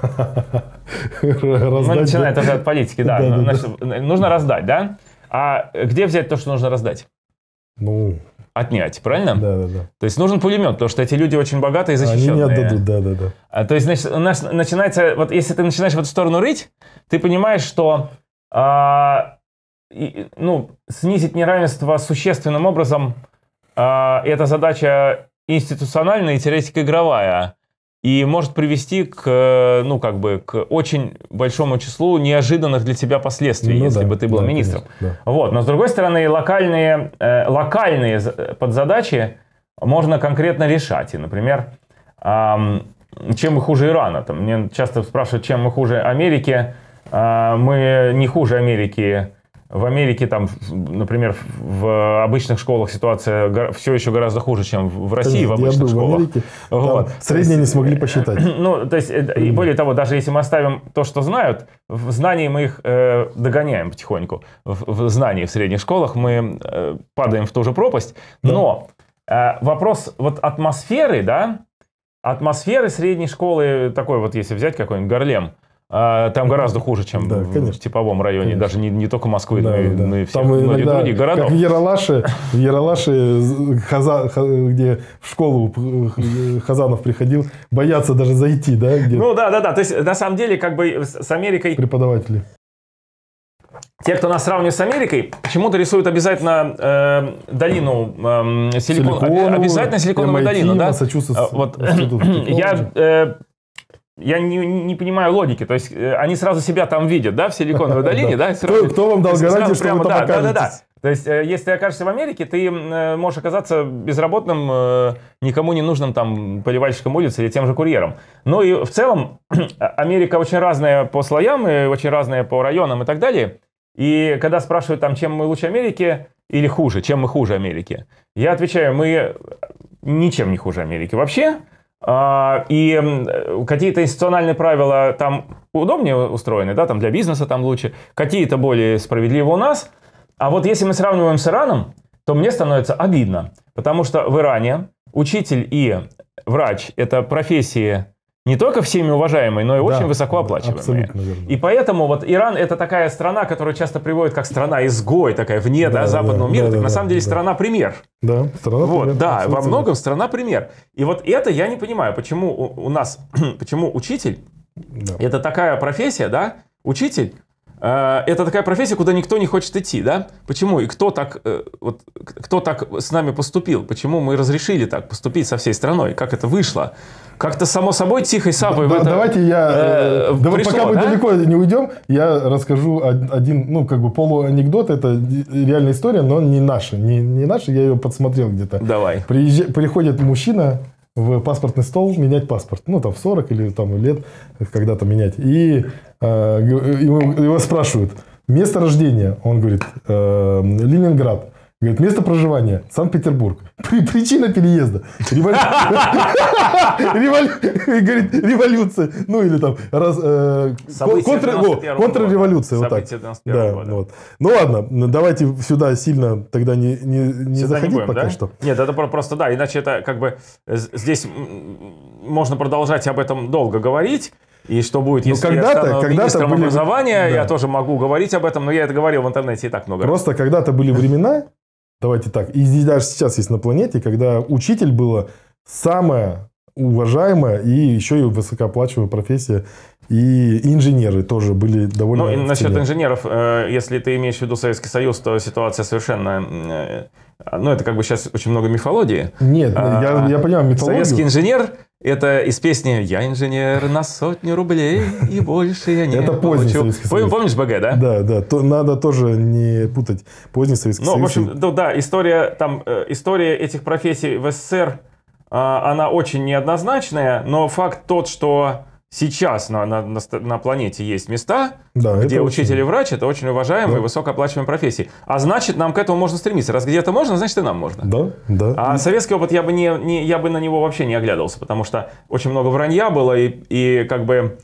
Начинает это от политики, да. Значит, нужно раздать, да? А где взять то, что нужно раздать? Ну... Отнять, правильно? Да. То есть нужен пулемет, потому что эти люди очень богатые и защищенные. Они не отдадут, да. То есть, значит, у нас начинается... Вот если ты начинаешь в эту сторону рыть, ты понимаешь, что снизить неравенство существенным образом это задача институциональная и теоретика игровая. И может привести к очень большому числу неожиданных для тебя последствий, если бы ты был министром. Конечно, да. Вот. Но с другой стороны, локальные подзадачи можно конкретно решать. И, например, чем мы хуже Ирана? Там, мне часто спрашивают, чем мы хуже Америки. Мы не хуже Америки. В Америке, там, например, в обычных школах ситуация все еще гораздо хуже, чем в России в обычных школах. В Америке, вот. Средние не смогли посчитать. Ну, то есть, и более того, даже если мы оставим то, что знают, в знании мы их догоняем потихоньку. В знании в средних школах мы падаем в ту же пропасть. Но вопрос вот атмосферы, да, атмосферы средней школы, такой вот, если взять какой-нибудь Гарлем, там гораздо хуже, чем в типовом районе, даже не только Москвы, но и всех многих других городов. Как в Яралаше, где в школу Хазанов приходил, боятся даже зайти, да? Ну да. То есть на самом деле как бы с Америкой... Преподаватели. Те, кто нас сравнивает с Америкой, почему-то рисуют обязательно долину Силиконовую. Обязательно Силиконовую долину, да? Вот я не понимаю логики, то есть они сразу себя там видят, да, в Силиконовой долине, да? Кто вам дал гарантию, что вы там окажетесь? Да. То есть, если ты окажешься в Америке, ты можешь оказаться безработным, никому не нужным там поливальщиком улицы или тем же курьером. Ну и в целом Америка очень разная по слоям, и очень разная по районам и так далее. И когда спрашивают там, чем мы лучше Америки или хуже, чем мы хуже Америки, я отвечаю, мы ничем не хуже Америки вообще. И какие-то институциональные правила там удобнее устроены, да, там для бизнеса там лучше, какие-то более справедливы у нас. А вот если мы сравниваем с Ираном, то мне становится обидно, потому что в Иране учитель и врач – это профессии не только всеми уважаемые, но и очень высокооплачиваемые. И поэтому вот Иран – это такая страна, которую часто приводят как страна-изгой, такая вне западного мира. Так на самом деле страна-пример. Да, страна-пример. Да, во многом страна-пример. И вот это я не понимаю, почему у нас, почему учитель – это такая профессия, да, учитель – это такая профессия, куда никто не хочет идти, да? Почему? И кто так с нами поступил? Почему мы разрешили так поступить со всей страной? Как это вышло? Как-то само собой тихой сапой в это Давайте пришло, пока мы далеко не уйдем, я расскажу один, полуанекдот. Это реальная история, но не наша. Не наша, я ее подсмотрел где-то. Давай. Приходит мужчина в паспортный стол менять паспорт. Ну, там, в 40 или там лет когда-то менять. И его спрашивают, место рождения. Он говорит, Ленинград. Говорит, место проживания – Санкт-Петербург. Причина переезда. Говорит, революция. Ну, или там контрреволюция. Вот так. Ну, ладно, давайте сюда сильно тогда не заходить пока что. Нет, это просто, да, иначе это как бы здесь можно продолжать об этом долго говорить. И что будет, если я стану министром образования, я тоже могу говорить об этом, но я это говорил в интернете и так много раз. Просто когда-то были времена, давайте так, и даже сейчас есть на планете, когда учитель была самая уважаемая и еще и высокооплачиваемая профессия. И инженеры тоже были довольно... Ну, и насчет инженеров, если ты имеешь в виду Советский Союз, то ситуация совершенно... Ну, это как бы сейчас очень много мифологии. Нет, я понимаю мифологию. Советский инженер – это из песни «Я инженер на 100 рублей, и больше я не Это поздний Советский Союз. Помнишь БГ, да? Да. Надо тоже не путать поздний Советский Союз. Ну, в общем, да, история этих профессий в СССР, она очень неоднозначная, но факт тот, что сейчас на планете есть места, Да, где это учитель и врач — это очень уважаемые, высокооплачиваемые профессии. А значит, нам к этому можно стремиться. Раз где-то можно, значит, и нам можно. Да. А советский опыт, я бы на него вообще не оглядывался, потому что очень много вранья было, и как бы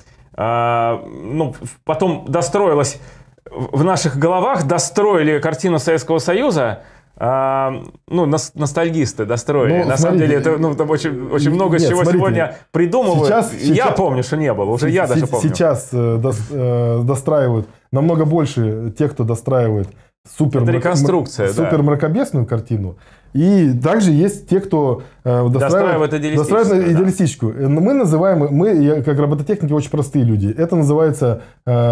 потом достроилось в наших головах, достроили картину Советского Союза. Ностальгисты достроили. На самом деле, это там очень много чего сегодня придумывают. Я помню, что не было. Уже я даже помню. Сейчас достраивают намного больше тех, кто достраивает супер мракобесную картину. И также есть те, кто достраивает идеалистическую. Мы называем, как робототехники, очень простые люди. Это называется,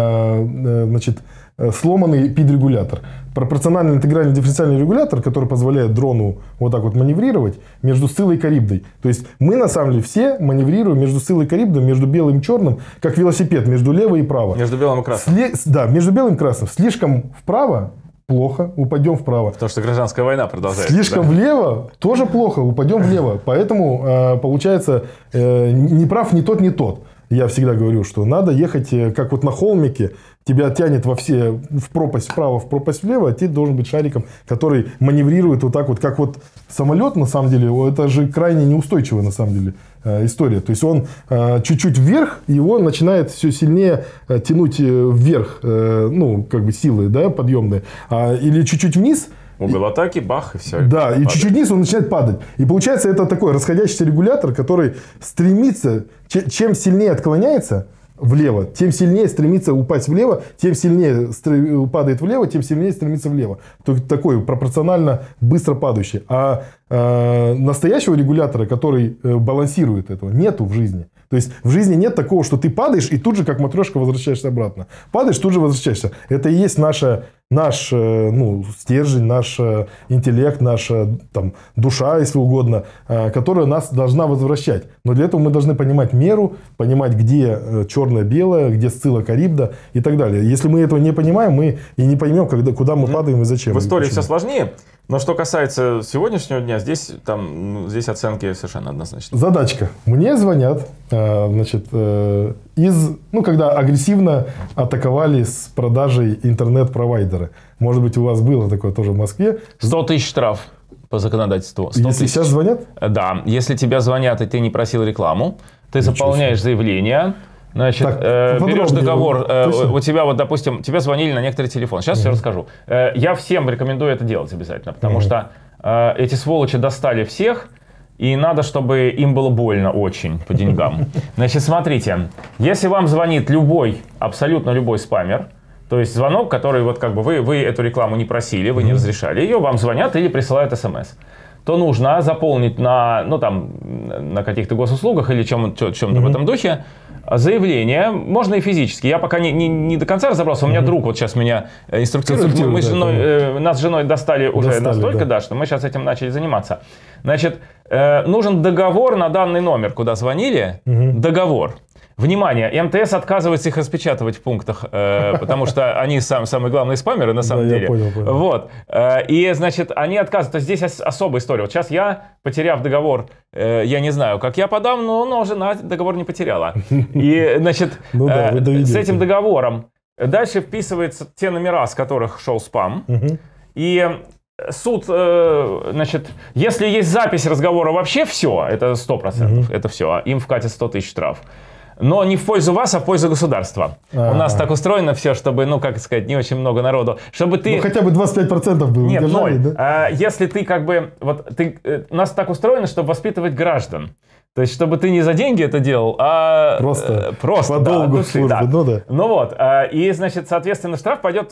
сломанный PID-регулятор. Пропорциональный интегральный дифференциальный регулятор, который позволяет дрону вот так вот маневрировать между Сциллой и Харибдой. То есть мы на самом деле все маневрируем между Сциллой и Харибдой, между белым и черным, как велосипед, между лево и право. Между белым и красным. Да, между белым и красным. Слишком вправо — плохо, упадем вправо. Потому что гражданская война продолжается. Слишком влево — тоже плохо, упадем влево. Поэтому получается не прав ни тот, ни тот. Я всегда говорю, что надо ехать, как вот на холмике, тебя тянет в пропасть вправо, в пропасть влево, а ты должен быть шариком, который маневрирует вот так вот, как вот самолет, на самом деле, это же крайне неустойчивая, на самом деле, история. То есть он чуть-чуть вверх, его начинает все сильнее тянуть вверх, силы, да, подъемные, или чуть-чуть вниз. Угол атаки, бах, и все. Да, и чуть-чуть вниз он начинает падать. И получается, это такой расходящийся регулятор, который стремится, чем сильнее отклоняется влево, тем сильнее стремится упасть влево, тем сильнее падает влево, тем сильнее стремится влево. Такой пропорционально быстро падающий. А настоящего регулятора, который балансирует этого, нету в жизни. То есть в жизни нет такого, что ты падаешь и тут же, как матрешка, возвращаешься обратно. Падаешь, тут же возвращаешься. Это и есть наш стержень, наш интеллект, наша душа, если угодно, которая нас должна возвращать. Но для этого мы должны понимать меру, понимать, где черное-белое, где Сцилла, Харибда и так далее. Если мы этого не понимаем, мы и не поймем, куда мы падаем и зачем. В истории все сложнее. Но что касается сегодняшнего дня, здесь оценки совершенно однозначны. Задачка. Мне звонят, когда агрессивно атаковали с продажей интернет-провайдера. Может быть, у вас было такое тоже в Москве. 100 тысяч штраф по законодательству. Если сейчас звонят? Да. Если тебя звонят, и ты не просил рекламу, ты заполняешь заявление. Значит, берешь договор, у тебя допустим, тебе звонили на некоторый телефон. Сейчас все расскажу. Я всем рекомендую это делать обязательно, потому что эти сволочи достали всех, и надо, чтобы им было больно очень по деньгам. Значит, смотрите, если вам звонит абсолютно любой спамер, то есть звонок, который вы эту рекламу не просили, вы не разрешали ее, вам звонят или присылают смс, то нужно заполнить на каких-то госуслугах или чем-то в этом духе заявление, можно и физически. Я пока не до конца разобрался, у меня друг вот сейчас меня инструктирует. Нас с женой достали уже настолько, что мы сейчас этим начали заниматься. Значит, нужен договор на данный номер, куда звонили, договор. Внимание, МТС отказывается их распечатывать в пунктах, потому что они самые главные спамеры на самом деле. Понял. Вот. И, значит, они отказываются. То есть здесь особая история. Вот сейчас я, потеряв договор, я не знаю, как я подам, но жена договор не потеряла. И, значит, с этим договором дальше вписываются те номера, с которых шел спам. И суд, значит, если есть запись разговора, вообще все, это 100%, это все, им вкатят 100 тысяч штраф. Но не в пользу вас, а в пользу государства. У нас так устроено все, чтобы, не очень много народу. Чтобы ты... хотя бы 25% было. Нет, 0. Да? Если ты у нас так устроено, чтобы воспитывать граждан. То есть, чтобы ты не за деньги это делал, а просто по долгу службы. Да. Ну вот. И, значит, соответственно, штраф пойдет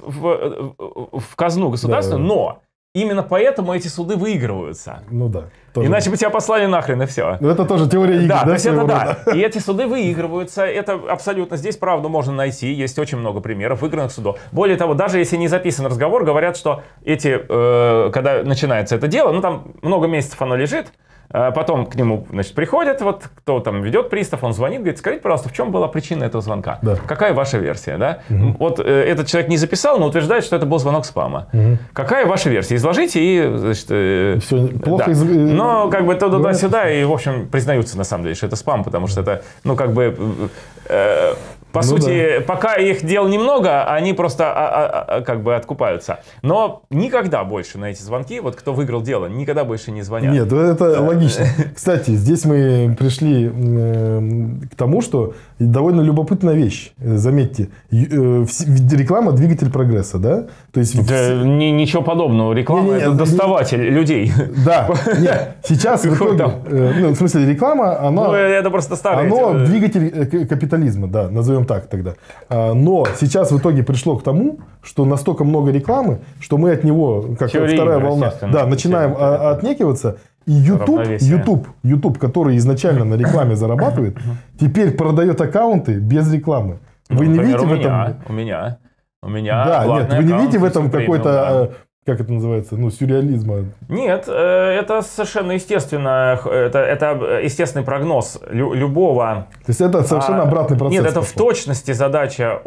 в казну государства, но именно поэтому эти суды выигрываются. Тоже. Иначе бы тебя послали нахрен, и все. Это тоже теория игр, то есть это да. И эти суды выигрываются. Это абсолютно... Здесь правду можно найти. Есть очень много примеров выигранных судов. Более того, даже если не записан разговор, говорят, что когда начинается это дело, там много месяцев оно лежит, Потом к нему, значит, приходит, вот кто там ведет пристав, он звонит, говорит, скажите, пожалуйста, в чем была причина этого звонка? Да. Какая ваша версия, да? Вот этот человек не записал, но утверждает, что это был звонок спама. Какая ваша версия? Изложите и, значит... Все плохо. Да. Но как бы туда-сюда и, в общем, признаются на самом деле, что это спам, потому что это, ну, как бы... По сути, пока их дел немного, они просто как бы откупаются. Но никогда больше на эти звонки, вот кто выиграл дело, никогда больше не звонят. Нет, это логично. Кстати, здесь мы пришли к тому, что довольно любопытная вещь. Заметьте, реклама – двигатель прогресса, да? То есть ничего подобного. Реклама – это доставатель людей. Да. Нет, сейчас в итоге, в смысле реклама, она… это просто старое. Оно двигатель капитализма, да, назовем так тогда. Но сейчас в итоге пришло к тому, что настолько много рекламы, что мы от него, как вторая волна, да, начинаем отнекиваться. И YouTube, который изначально на рекламе зарабатывает, теперь продает аккаунты без рекламы. Вы не видите в этом? У меня. Да, нет, вы не видите в этом какой-то, как это называется, сюрреализма? Нет, это совершенно естественно. Это естественный прогноз любого. То есть это совершенно обратный процесс. Нет, это в точности задача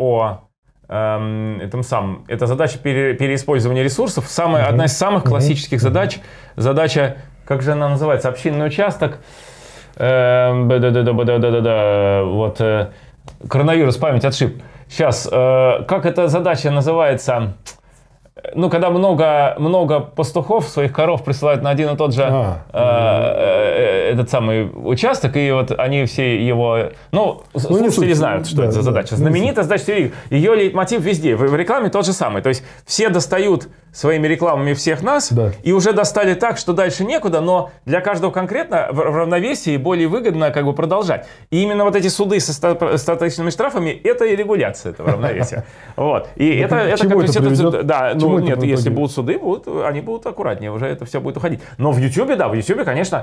это задача переиспользования ресурсов. Одна из самых классических задач. Задача, как же она называется? Общинный участок. Вот. Коронавирус, память отшиб. Сейчас, как эта задача называется? Ну, когда много пастухов своих коров присылают на один и тот же этот самый участок, и вот они все его... слушатели знают, что это за задача. Знаменитая задача, ее лейтмотив везде. В рекламе тот же самый. То есть все достают своими рекламами всех нас, и уже достали так, что дальше некуда, но для каждого конкретно в равновесии более выгодно как бы продолжать. И именно вот эти суды с остаточными штрафами, это и регуляция этого равновесия. Вот. И это да, нет, если будут суды, они будут аккуратнее, уже это все будет уходить. Но в YouTube, конечно,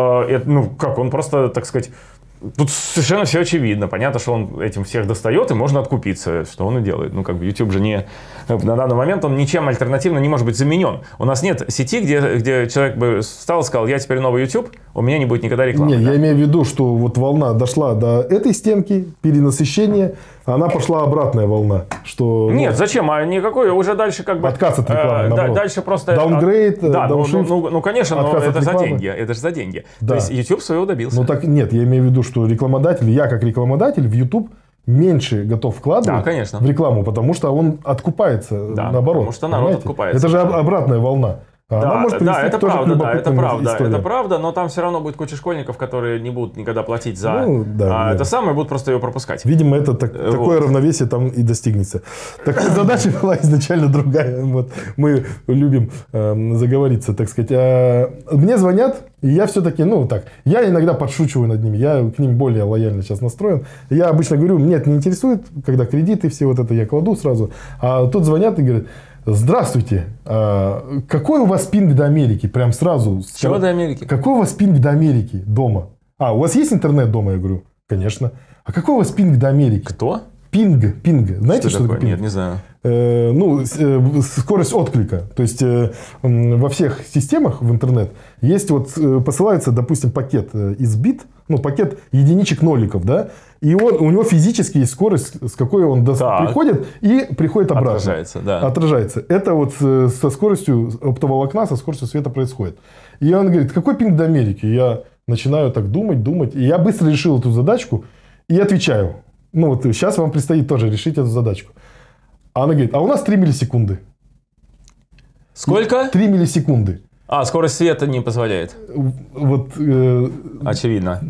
он просто, так сказать, тут совершенно все очевидно. Понятно, что он этим всех достает, и можно откупиться, что он и делает. YouTube же на данный момент он ничем альтернативно не может быть заменен. У нас нет сети, где человек бы встал и сказал, я теперь новый YouTube, у меня не будет никогда рекламы. Нет, я имею в виду, что вот волна дошла до этой стенки, перенасыщения, она пошла обратная волна. Что, нет, зачем? А никакой, уже дальше как бы... Отказ от рекламы, дальше просто... Даунгрейд, дауншифт. Конечно, но это за деньги. Это же за деньги. Да. То есть YouTube своего добился. Нет, я имею в виду, что рекламодатель, я как рекламодатель в YouTube меньше готов вкладывать в рекламу, потому что он откупается, наоборот. Потому что народ откупается. Это же обратная волна. Она может привести это тоже правда, к любопытным историям. Это правда, но там все равно будет куча школьников, которые не будут никогда платить за это самое, будут просто ее пропускать. Видимо, это такое равновесие там и достигнется. Так задача была изначально другая. Вот. Мы любим заговориться, так сказать. Мне звонят, и я все-таки, я иногда подшучиваю над ними. Я к ним более лояльно сейчас настроен. Я обычно говорю, мне это не интересует, когда кредиты, все вот это я кладу сразу. А тут звонят и говорят, здравствуйте, какой у вас пинг до Америки? Прям сразу. Чего до Америки? Какой у вас пинг до Америки дома? У вас есть интернет дома? Я говорю, конечно. А какой у вас пинг до Америки? Кто? Пинг. Знаете, что такое пинг? Нет, не знаю. Скорость отклика. То есть во всех системах в интернет есть посылается, допустим, пакет из бит, пакет единичек ноликов, да, и у него физически есть скорость, с какой он приходит и приходит обратно. Отражается. Это со скоростью оптоволокна, со скоростью света происходит. И он говорит, какой пинг до Америки? Я начинаю так думать, и я быстро решил эту задачку и отвечаю. Сейчас вам предстоит тоже решить эту задачку. А она говорит, а у нас 3 миллисекунды. Сколько? 3 миллисекунды. Скорость света не позволяет. Очевидно.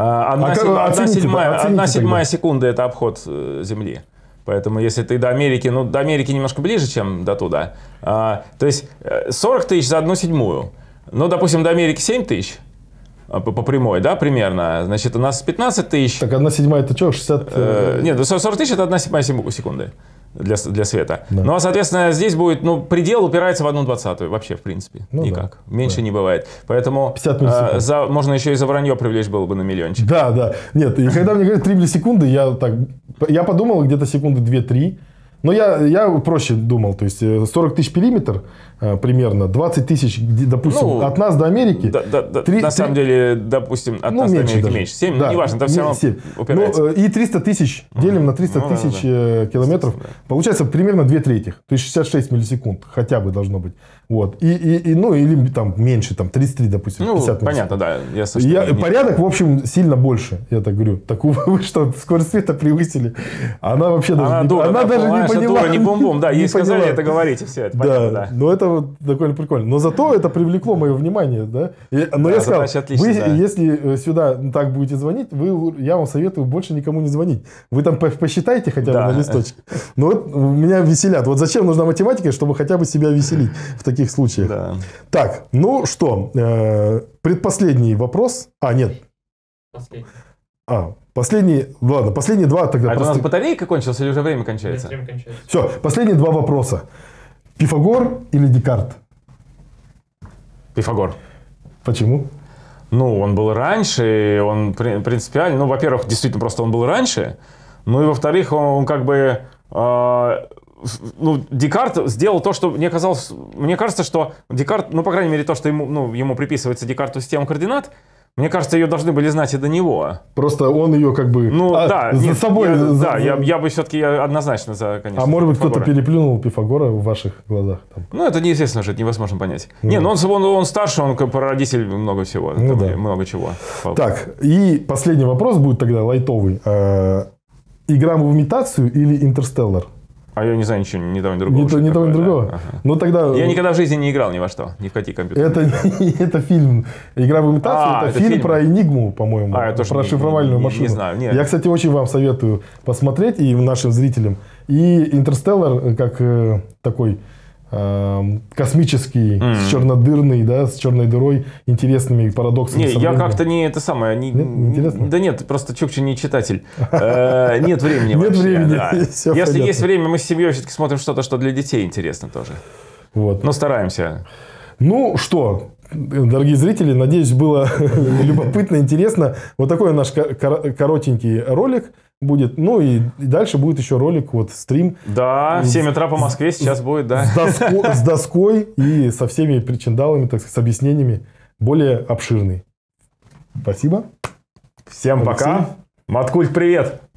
1/7 секунды это обход Земли. Поэтому если ты до Америки, до Америки немножко ближе, чем до туда. То есть 40 тысяч за 1/7. Допустим, до Америки 7 тысяч. По прямой, да, примерно. Значит, у нас 15 тысяч. Так 1/7 это что, 60? Нет, 40 тысяч это 1/7 секунды для света. Да. Соответственно, здесь будет, предел упирается в 1/20. Вообще, в принципе, никак. Да. Меньше не бывает. Поэтому можно еще и за вранье привлечь было бы на миллиончик. Да. Нет, и когда мне говорят 3 миллисекунды, я подумал, где-то секунды 2-3. Но я проще думал. То есть 40 тысяч периметр примерно, 20 тысяч, допустим, от нас до Америки. На самом деле, допустим, от нас до Америки меньше. 7, да, неважно, там все равно упирается. И 300 тысяч делим на 300 тысяч километров. Получается примерно 2/3. То есть 66 миллисекунд хотя бы должно быть. Вот. Или там меньше, там 33, допустим, 50 миллисекунд. Понятно, да. Я порядок, в общем, сильно больше, я так говорю. Так вы что, скорость света превысили. Она вообще даже не поняла. Дура, не бум-бум, да, ей сказали, это говорите, все, это понятно, да. Но это вот довольно прикольно. Но зато это привлекло мое внимание, да. Но я сказал, если сюда так будете звонить, я вам советую больше никому не звонить. Вы там посчитайте хотя бы на листочке. Но вот меня веселят. Вот зачем нужна математика, чтобы хотя бы себя веселить в таких случаях. Да. Так, ну что, предпоследний вопрос. Нет. Последний. Ладно, последние два тогда. Это у нас батарейка кончилась или уже время кончается? Время кончается. Все, последние два вопроса. Пифагор или Декарт? Пифагор. Почему? Ну, он был раньше, он принципиально... Ну, во-первых, действительно, просто он был раньше. Ну, и во-вторых, он как бы... Декарт сделал то, что мне казалось... Мне кажется, что Декарт... Ну, по крайней мере, то, что ему приписывается Декарту система координат, мне кажется, ее должны были знать и до него. Просто он ее как бы... за собой... Я бы все-таки однозначно за, конечно... А может быть, кто-то переплюнул Пифагора в ваших глазах? Там. Ну, это неизвестно же, это невозможно понять. Не, ну он старше, он как прародитель много всего. Много чего. Так, и последний вопрос будет тогда лайтовый. Игра в имитацию или Интерстеллар? А я не знаю ничего, ни того, ни другого. Ни того, ни другого? Ага. Ну, тогда... Я никогда в жизни не играл ни во что, ни в какие компьютеры. Это фильм. Игра в имитацию, это фильм про Энигму, по-моему. Про шифровальную машину. Не знаю, нет. Я, кстати, очень вам советую посмотреть, и нашим зрителям. И Интерстеллар, как такой космический, чернодырный, да, с черной дырой, интересными парадоксами. Не, я как-то не это самое... Интересно? Да нет, просто Чукча не читатель. Нет времени вообще. Нет времени. Если есть время, мы с семьей все-таки смотрим что-то, что для детей интересно тоже. Но стараемся. Ну что, дорогие зрители, надеюсь, было любопытно, интересно. Вот такой наш коротенький ролик будет. Ну и дальше будет еще ролик, стрим. Да, в 7 утра по Москве сейчас будет, да. С доской и со всеми причиндалами, так сказать, с объяснениями. Более обширный. Спасибо. Всем пока. Маткульт, привет.